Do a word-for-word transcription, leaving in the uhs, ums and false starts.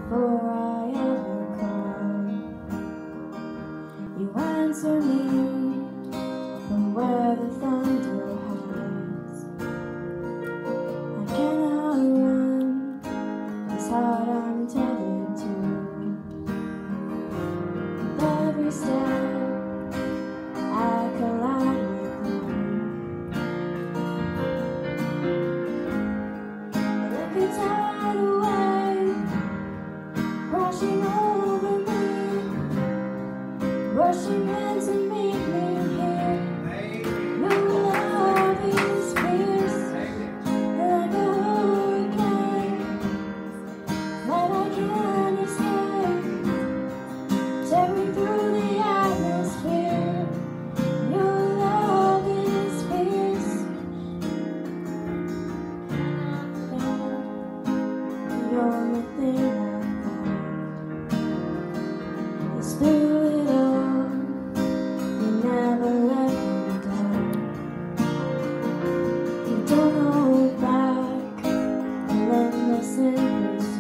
before I ever cry. You answer me from where the thunder hides. I cannot run this heart I'm tethered to. With every step I collide with you. Like a tidal wave crashing over me, rushing in to meet me here. Your love is fierce, like a hurricane that I can't escape, tearing through the atmosphere. Your love is fierce. You're the thing I find. It's through it all, you never let me down. You don't hold back, relentless in pursuit.